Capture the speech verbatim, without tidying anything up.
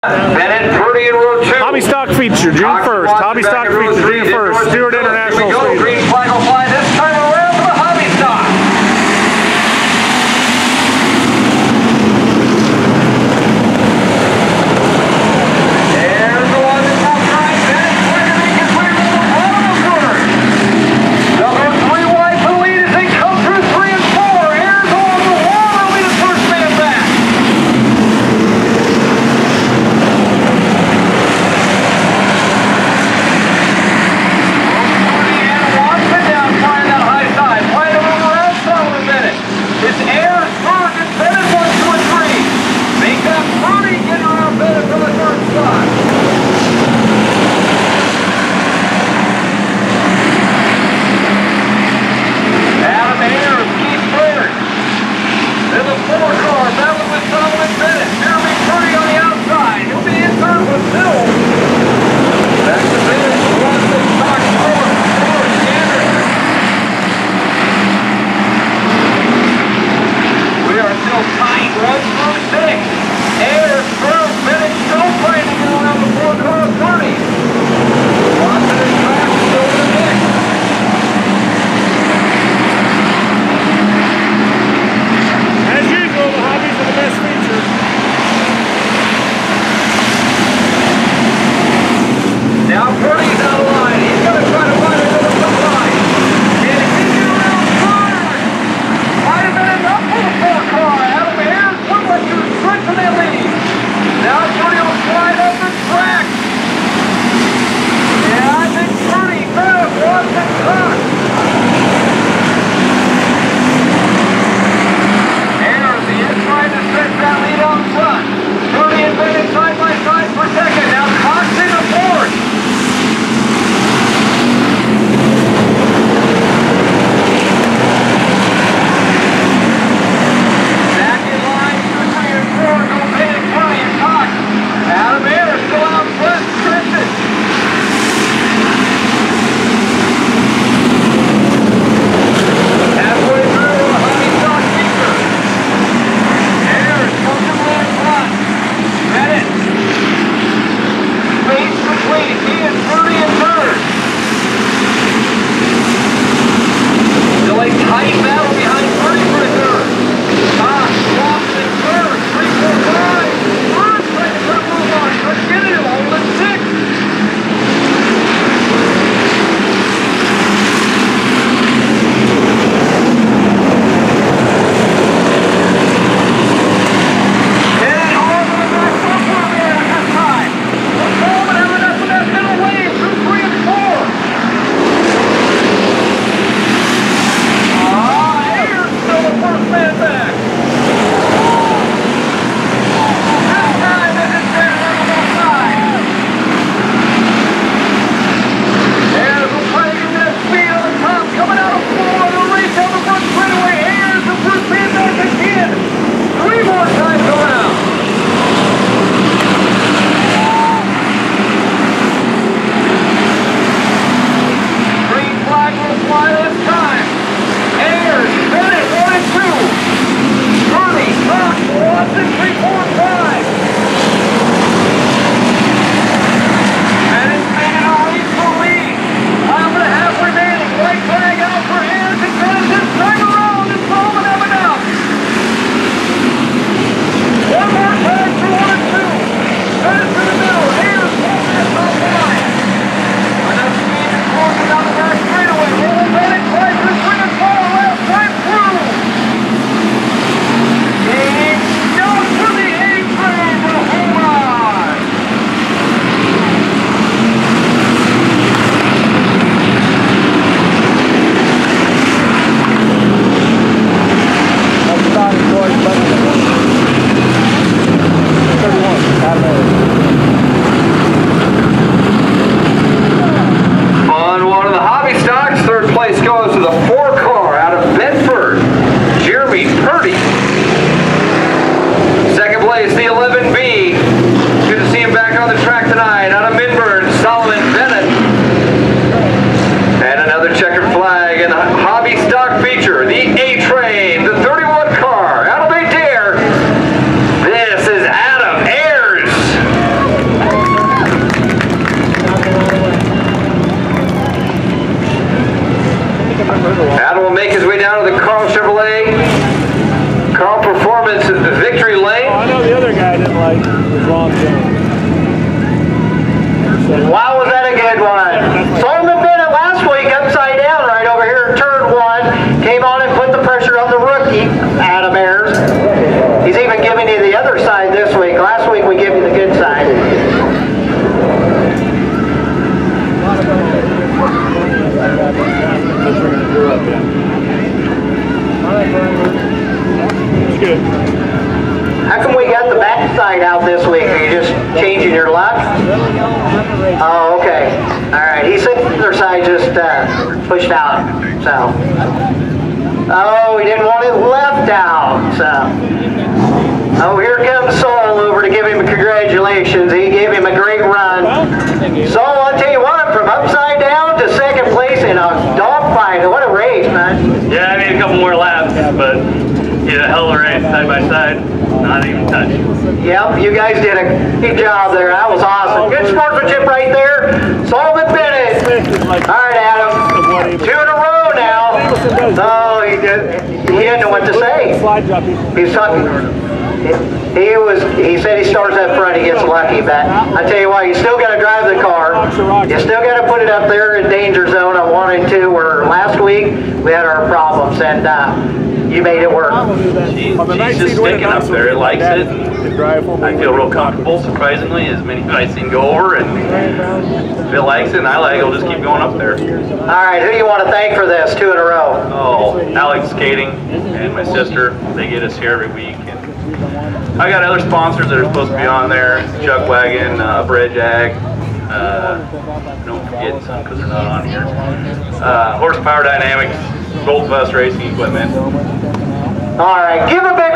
Bennett Purdy in row two. Hobby Stock feature, June first. Hobby Stock feature, June first. Stewart International Speedway. Green flag will fly this time around for the Hobby Stock. There's the one that comes right back. Quicker than can clear from the bottom of the corner. Number three wide to the lead as they come through three and four. Here's along the wall. Will be the first man back. Watson Ron Jones. Wow, was that a good one? Solomon Bennett last week upside down right over here in turn one. Came on and put the pressure on the rookie, Adam Ayers. He's even giving you the other side this week. Last week we gave you the good side. It's good. How come we got the back side out this week? Are you just changing your luck? Oh, okay. All right. He said the other side just uh, pushed out. So. Oh, he didn't want it left out. So. Oh, here comes Sol over to give him a congratulations. He gave him a great run. Sol, I'll tell you what, from upside down to second place in a dogfight. What a race, man. Yeah, I made a couple more laps, but yeah, a hell of a race side by side. Not even touched. Yep, you guys did a good job there. That was awesome. Good sportsmanship right there. Solomon Bennett. All right, Adam. Two in a row now. Oh, he did. He didn't know what to say. He's talking. He was. He said he starts up front. He gets lucky, but I tell you what, you still got to drive the car. You still got to put it up there in danger zone. I wanted to. Where last week we had our problems, and uh, you made it work. She, she's just sticking up there. It likes it. I feel real comfortable, surprisingly, as many as I've seen go over, and if it likes it and I like it, I'll just keep going up there. All right, who do you want to thank for this? Two in a row. Oh, Alex Skating and my sister, they get us here every week. And I got other sponsors that are supposed to be on there, Chuck Wagon, uh, Bridge Ag, uh, don't forget some because they're not on here, uh, Horsepower Dynamics, Gold Bus Racing Equipment. All right, give a big